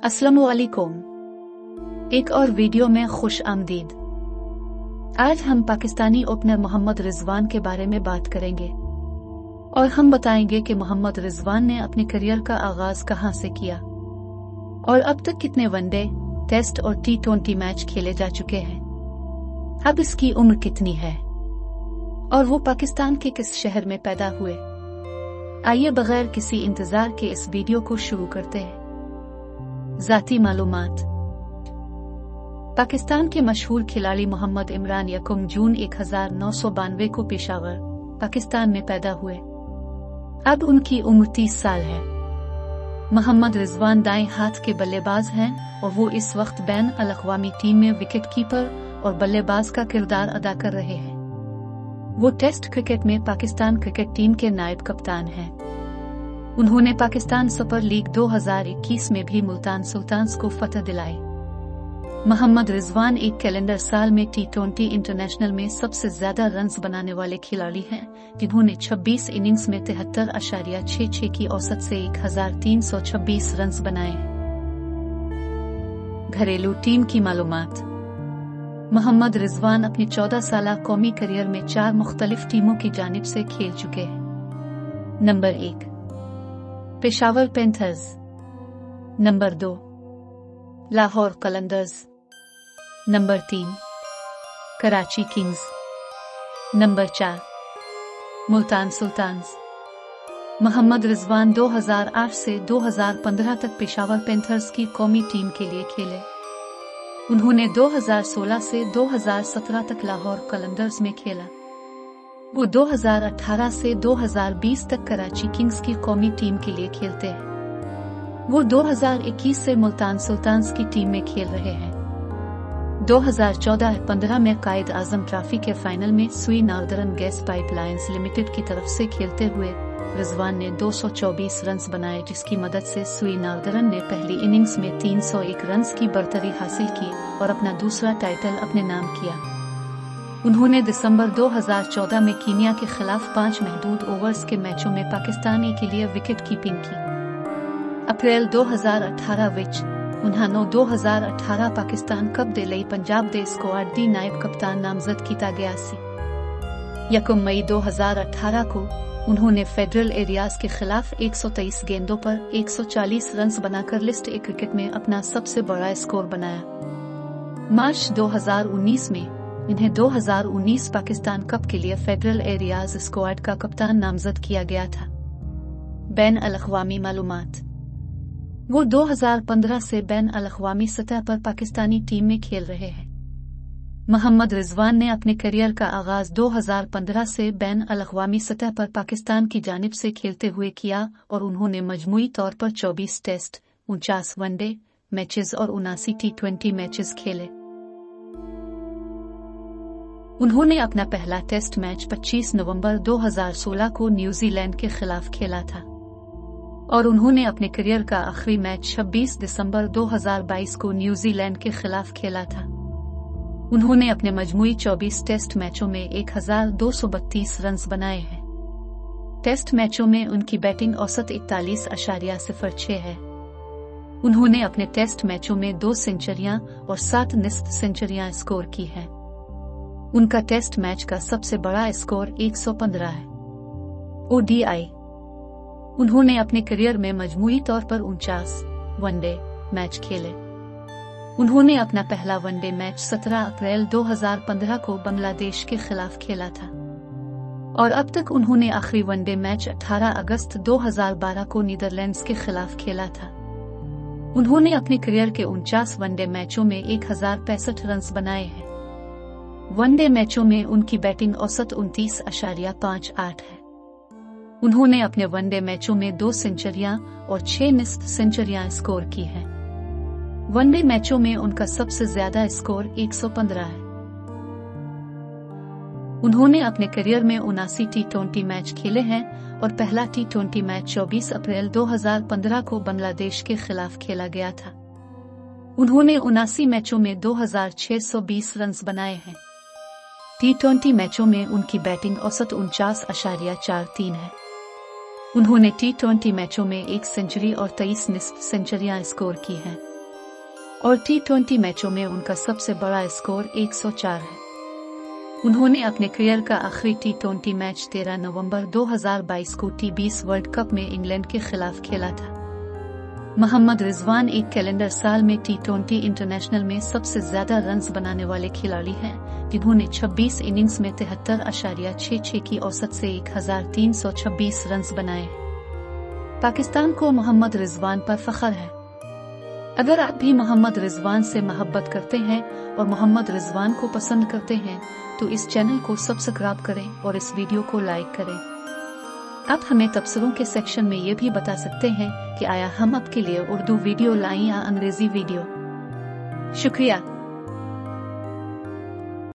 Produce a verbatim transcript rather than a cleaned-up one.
अस्सलामुअलैकुम। एक और वीडियो में खुश आमदीद। आज हम पाकिस्तानी ओपनर मोहम्मद रिजवान के बारे में बात करेंगे और हम बताएंगे कि मोहम्मद रिजवान ने अपने करियर का आगाज कहां से किया और अब तक कितने वनडे, टेस्ट और टी ट्वेंटी मैच खेले जा चुके हैं। अब इसकी उम्र कितनी है और वो पाकिस्तान के किस शहर में पैदा हुए। आइए बगैर किसी इंतजार के इस वीडियो को शुरू करते हैं। ज़ाती मालूमात। पाकिस्तान के मशहूर खिलाड़ी मोहम्मद इमरान यकम जून एक हजार नौ सौ बानवे को पेशावर, पाकिस्तान में पैदा हुए। अब उनकी उम्र तीस साल है। मोहम्मद रिजवान दाएं हाथ के बल्लेबाज हैं और वो इस वक्त बैन अल-अक़वामी टीम में विकेट कीपर और बल्लेबाज का किरदार अदा कर रहे हैं। वो टेस्ट क्रिकेट में पाकिस्तान क्रिकेट टीम के नायब कप्तान हैं। उन्होंने पाकिस्तान सुपर लीग दो हज़ार इक्कीस में भी मुल्तान सुल्तान्स को फतह दिलाई। मोहम्मद रिजवान एक कैलेंडर साल में टी ट्वेंटी इंटरनेशनल में सबसे ज्यादा रन्स बनाने वाले खिलाड़ी हैं, जिन्होंने छब्बीस इनिंग्स में तिहत्तर अशारिया छह छह की औसत से एक हजार तीन सौ छब्बीस रन्स बनाए। घरेलू टीम की मालूमात। मोहम्मद रिजवान अपने चौदह साल कौमी करियर में चार मुख्तलिफ टीमों की जानिब से खेल चुके हैं। नंबर एक, पेशावर पैंथर्स। नंबर दो, लाहौर कलंदर्स। नंबर तीन, कराची किंग्स। नंबर चार, मुल्तान सुल्तान्स। मोहम्मद रिजवान दो हज़ार आठ से दो हज़ार पंद्रह तक पेशावर पैंथर्स की कौमी टीम के लिए खेले। उन्होंने दो हज़ार सोलह से दो हज़ार सत्रह तक लाहौर कलंदर्स में खेला। वो दो हज़ार अठारह से दो हज़ार बीस तक कराची किंग्स की कौमी टीम के लिए खेलते हैं। वो दो हज़ार इक्कीस से मुल्तान सुल्तान्स की टीम में खेल रहे हैं। दो हज़ार चौदह पंद्रह में कायद आजम ट्रॉफी के फाइनल में सुई नॉर्दर्न गैस पाइपलाइंस लिमिटेड की तरफ से खेलते हुए रिजवान ने दो सौ चौबीस रन्स बनाए, जिसकी मदद से सुई नॉर्दर्न ने पहली इनिंग्स में तीन सौ एक रन्स की बढ़तरी हासिल की और अपना दूसरा टाइटल अपने नाम किया। उन्होंने दिसंबर दो हज़ार चौदह में कीनिया के खिलाफ पांच महदूद ओवर्स के मैचों में पाकिस्तानी के लिए विकेट कीपिंग की। अप्रैल दो हज़ार अठारह विच उन्होंने दो हज़ार अठारह पाकिस्तान कप दे लई पंजाब दे स्क्वाड दी नायब कप्तान नामजद किया गया सी। यकम मई दो हज़ार अठारह को उन्होंने फेडरल एरियाज के खिलाफ एक सौ तेईस गेंदों पर एक सौ चालीस रन्स बनाकर लिस्ट ए क्रिकेट में अपना सबसे बड़ा स्कोर बनाया। मार्च दो हज़ार उन्नीस में इन्हें दो हज़ार उन्नीस पाकिस्तान कप के लिए फेडरल एरियाज स्क्वाड का कप्तान नामजद किया गया था। बैन अल-अक़वामी मालूमात। वो दो हज़ार पंद्रह से बैन अल-अक़वामी सतह पर पाकिस्तानी टीम में खेल रहे हैं। मोहम्मद रिजवान ने अपने करियर का आगाज दो हज़ार पंद्रह से बैन अल-अक़वामी सतह पर पाकिस्तान की जानिब से खेलते हुए किया और उन्होंने मजमूई तौर पर चौबीस टेस्ट, उनचास वनडे मैचेस और उनासी टी ट्वेंटी मैचेस खेले। उन्होंने अपना पहला टेस्ट मैच पच्चीस नवंबर दो हज़ार सोलह को न्यूजीलैंड के खिलाफ खेला था और उन्होंने अपने करियर का आखिरी मैच छब्बीस दिसंबर दो हज़ार बाईस को न्यूजीलैंड के खिलाफ खेला था। उन्होंने अपने मजमूई चौबीस टेस्ट मैचों में एक हजार दो सौ बत्तीस रन्स बनाए हैं। टेस्ट मैचों में उनकी बैटिंग औसत इकतालीस अशारिया सिफर छह है। उन्होंने अपने टेस्ट मैचों में दो सेंचुरियां और सात निस्फ सेंचुरियां स्कोर की हैं। उनका टेस्ट मैच का सबसे बड़ा स्कोर एक सौ पंद्रह है। ओडीआई। उन्होंने अपने करियर में मजमूई तौर पर उनचास वनडे मैच खेले। उन्होंने अपना पहला वनडे मैच सत्रह अप्रैल दो हज़ार पंद्रह को बांग्लादेश के खिलाफ खेला था और अब तक उन्होंने आखिरी वनडे मैच अठारह अगस्त दो हज़ार बारह को नीदरलैंड्स के खिलाफ खेला था। उन्होंने अपने करियर के उनचास वनडे मैचों में एक हजार पैंसठ रन्स बनाए हैं। वनडे मैचों में उनकी बैटिंग औसत उनतीस अशारिया पाँच आठ है। उन्होंने अपने वनडे मैचों में दो सेंचुरियां और छह निस्फ सेंचुरियां स्कोर की हैं। वनडे मैचों में उनका सबसे ज्यादा स्कोर एक सौ पंद्रह है। उन्होंने अपने करियर में उनासी टी ट्वेंटी मैच खेले हैं और पहला टी ट्वेंटी मैच चौबीस अप्रैल दो हज़ार पंद्रह को बांग्लादेश के खिलाफ खेला गया था। उन्होंने उनासी मैचों में दो हज़ार छह सौ बीस रन्स बनाए हैं। टी ट्वेंटी मैचों में उनकी बैटिंग औसत उनचास अशारिया चार तीन है। उन्होंने टी ट्वेंटी मैचों में एक सेंचुरी और तेईस निस्फ सेंचुरियां स्कोर की हैं। और टी ट्वेंटी मैचों में उनका सबसे बड़ा स्कोर एक सौ चार है। उन्होंने अपने करियर का आखिरी टी ट्वेंटी मैच तेरह नवंबर दो हज़ार बाईस को टी बीस वर्ल्ड कप में इंग्लैंड के खिलाफ खेला था। मोहम्मद रिजवान एक कैलेंडर साल में टी ट्वेंटी इंटरनेशनल में सबसे ज्यादा रन्स बनाने वाले खिलाड़ी हैं, जिन्होंने छब्बीस इनिंग्स में तिहत्तर अशारिया छह छह की औसत से एक हजार तीन सौ छब्बीस रन्स बनाए। पाकिस्तान को मोहम्मद रिजवान पर फख्र है। अगर आप भी मोहम्मद रिजवान से मोहब्बत करते हैं और मोहम्मद रिजवान को पसंद करते हैं तो इस चैनल को सब्सक्राइब करें और इस वीडियो को लाइक करें। आप हमें तबसरों के सेक्शन में ये भी बता सकते हैं कि आया हम आपके लिए उर्दू वीडियो लाएं या अंग्रेजी वीडियो। शुक्रिया।